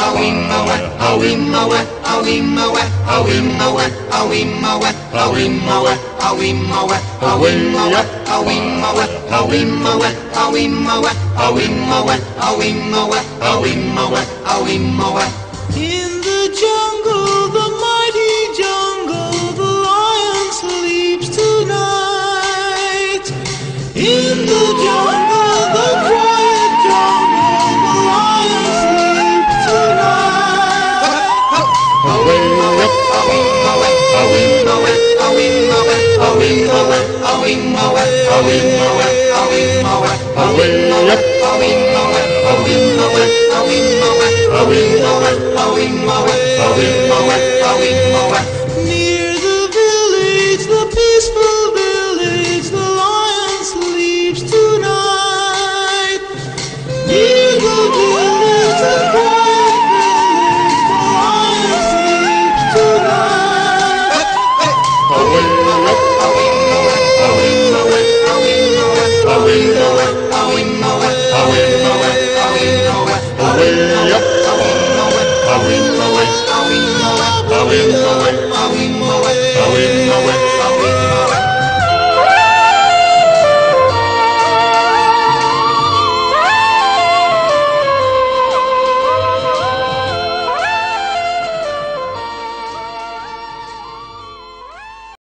the jungle, the mighty jungle, the lion sleeps tonight. In the jungle, the quiet jungle, the lion sleeps tonight. Near the village, the peaceful village, the lion sleeps tonight. Near the village, the quiet village, the lion sleeps tonight. Oh,